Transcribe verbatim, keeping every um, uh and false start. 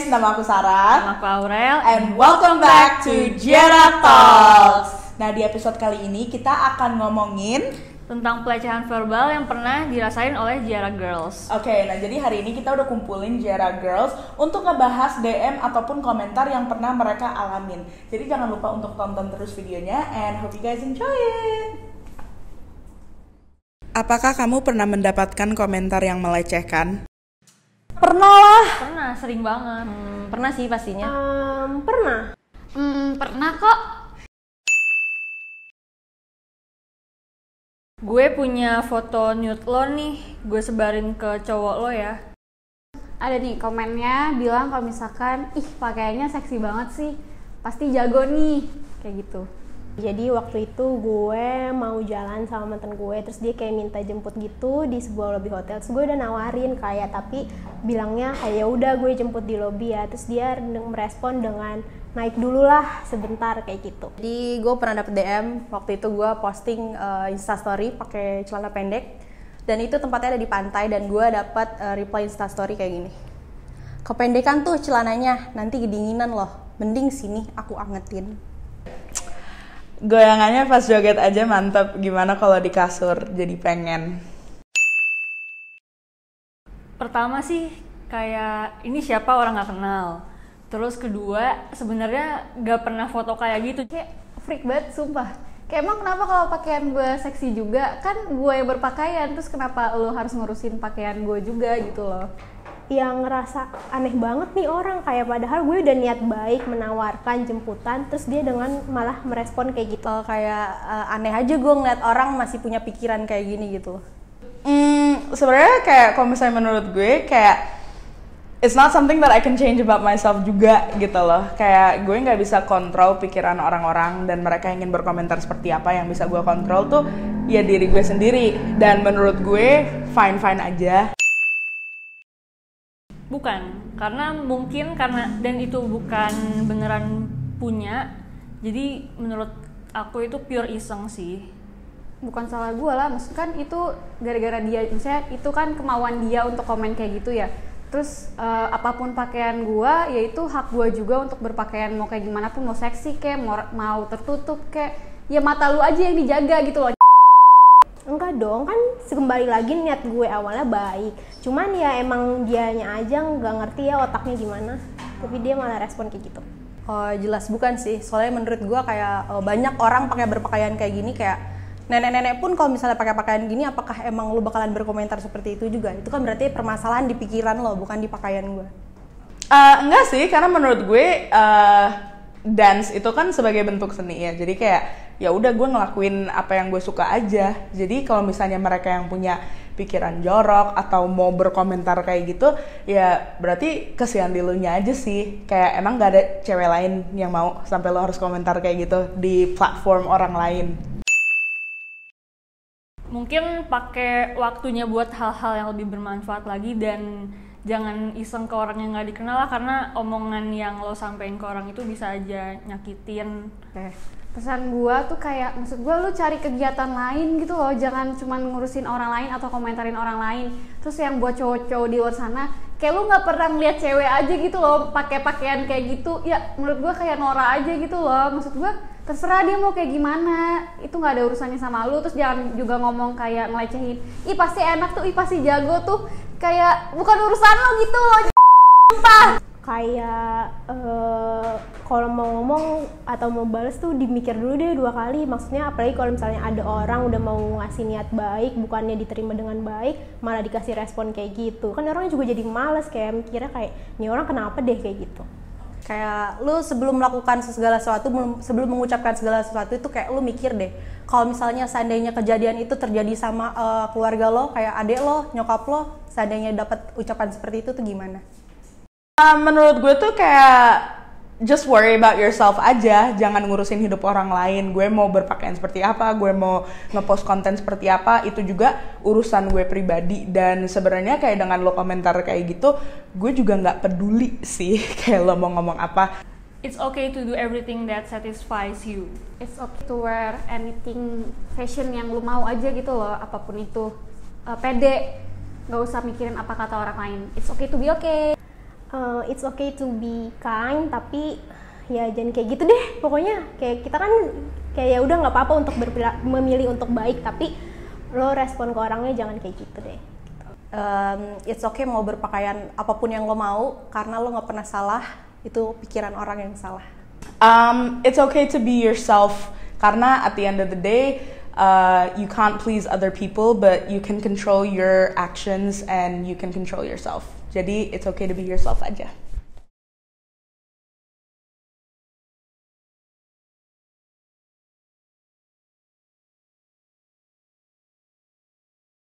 nama aku Sarah. Nama aku Aurel. And welcome back to Jera Talks. Nah, di episode kali ini kita akan ngomongin tentang pelecehan verbal yang pernah dirasain oleh Jera Girls. Oke, okay, nah jadi hari ini kita udah kumpulin Jera Girls untuk ngebahas D M ataupun komentar yang pernah mereka alamin. Jadi jangan lupa untuk tonton terus videonya and hope you guys enjoy it. Apakah kamu pernah mendapatkan komentar yang melecehkan? Pernah lah. Pernah, sering banget. Hmm, pernah sih pastinya. Um, pernah. Hmm, pernah kok. Gue punya foto nude lo nih, gue sebarin ke cowok lo ya. Ada nih komennya bilang kalau misalkan, ih pakaiannya seksi banget sih, pasti jago nih, kayak gitu. Jadi waktu itu gue mau jalan sama mantan gue, terus dia kayak minta jemput gitu di sebuah lobby hotel. Terus gue udah nawarin kayak, tapi bilangnya kayak ya udah gue jemput di lobby ya. Terus dia merespon dengan naik dulu lah sebentar kayak gitu. Jadi gue pernah dapet D M waktu itu gue posting uh, instastory pakai celana pendek dan itu tempatnya ada di pantai dan gue dapat uh, reply instastory kayak gini. Kependekan tuh celananya, nanti kedinginan loh. Mending sini aku angetin. Goyangannya pas joget aja mantep. Gimana kalau di kasur jadi pengen? Pertama sih kayak ini siapa orang nggak kenal. Terus kedua sebenarnya nggak pernah foto kayak gitu. Kayak freak banget sumpah. Kayak emang kenapa kalau pakaian gue seksi juga? Kan gue yang berpakaian, terus kenapa lo harus ngurusin pakaian gue juga gitu loh. Yang ngerasa aneh banget nih orang, kayak padahal gue udah niat baik menawarkan jemputan, terus dia dengan malah merespon kayak gitu. Kayak uh, aneh aja gue ngeliat orang masih punya pikiran kayak gini gitu. Hmm, sebenarnya kayak kalau misalnya menurut gue kayak it's not something that I can change about myself juga gitu loh. Kayak gue nggak bisa kontrol pikiran orang-orang dan mereka ingin berkomentar seperti apa. Yang bisa gue kontrol tuh ya diri gue sendiri. Dan menurut gue fine-fine aja. Bukan, karena mungkin karena dan itu bukan beneran punya. Jadi menurut aku itu pure iseng sih. Bukan salah gue lah, maksud kan itu gara-gara dia, misalnya itu kan kemauan dia untuk komen kayak gitu ya. Terus uh, apapun pakaian gue, ya itu hak gue juga untuk berpakaian mau kayak gimana pun, mau seksi kayak mau, mau tertutup kayak, ya mata lu aja yang dijaga gitu loh. Enggak dong, kan kembali lagi niat gue awalnya baik. Cuman ya emang dianya aja nggak ngerti ya otaknya gimana. Tapi dia malah respon kayak gitu. Oh jelas bukan sih, soalnya menurut gue kayak uh, banyak orang pakai berpakaian kayak gini, kayak nenek-nenek pun kalau misalnya pakai pakaian gini, apakah emang lu bakalan berkomentar seperti itu juga? Itu kan berarti permasalahan di pikiran lo, bukan di pakaian gue. Uh, enggak sih, karena menurut gue uh, dance itu kan sebagai bentuk seni ya. Jadi kayak ya udah gue ngelakuin apa yang gue suka aja. Jadi kalau misalnya mereka yang punya pikiran jorok atau mau berkomentar kayak gitu, ya berarti kesian di lu nya aja sih. Kayak emang gak ada cewek lain yang mau sampai lo harus komentar kayak gitu di platform orang lain. Mungkin pakai waktunya buat hal-hal yang lebih bermanfaat lagi dan jangan iseng ke orang yang nggak dikenal lah, karena omongan yang lo sampein ke orang itu bisa aja nyakitin. Eh, pesan gue tuh kayak, maksud gue lu cari kegiatan lain gitu loh, jangan cuma ngurusin orang lain atau komentarin orang lain. Terus yang buat cowok-cowok di luar sana, kayak lu nggak pernah ngeliat cewek aja gitu loh pakai pakaian kayak gitu, ya menurut gue kayak norak aja gitu loh. Maksud gue terserah dia mau kayak gimana, itu nggak ada urusannya sama lu. Terus jangan juga ngomong kayak ngelecehin, ih pasti enak tuh, ih pasti jago tuh, kayak bukan urusan lo gitu loh. Kayak uh, kalau mau ngomong atau mau bales tuh dimikir dulu deh dua kali. Maksudnya apalagi kalau misalnya ada orang udah mau ngasih niat baik, bukannya diterima dengan baik, malah dikasih respon kayak gitu. Kan orang juga jadi males, kayak mikirnya kayak ini orang kenapa deh kayak gitu. Kayak lu sebelum melakukan segala sesuatu, sebelum mengucapkan segala sesuatu itu kayak lu mikir deh, kalau misalnya seandainya kejadian itu terjadi sama uh, keluarga lo, kayak adik lo, nyokap lo, seandainya dapat ucapan seperti itu tuh gimana? Uh, menurut gue tuh kayak just worry about yourself aja, jangan ngurusin hidup orang lain. Gue mau berpakaian seperti apa, gue mau ngepost konten seperti apa, itu juga urusan gue pribadi. Dan sebenarnya kayak dengan lo komentar kayak gitu, gue juga nggak peduli sih kayak lo mau ngomong apa. It's okay to do everything that satisfies you. It's okay to wear anything fashion yang lu mau aja gitu loh, apapun itu. Uh, pede, nggak usah mikirin apa kata orang lain. It's okay to be okay. Uh, it's okay to be kind, tapi ya jangan kayak gitu deh. Pokoknya kayak kita kan kayak ya udah nggak apa-apa untuk berpila- memilih untuk baik, tapi lo respon ke orangnya jangan kayak gitu deh. Um, it's okay mau berpakaian apapun yang lo mau, karena lo nggak pernah salah. Itu pikiran orang yang salah. Um, it's okay to be yourself, karena at the end of the day, uh, you can't please other people, but you can control your actions and you can control yourself. Jadi it's okay to be yourself aja.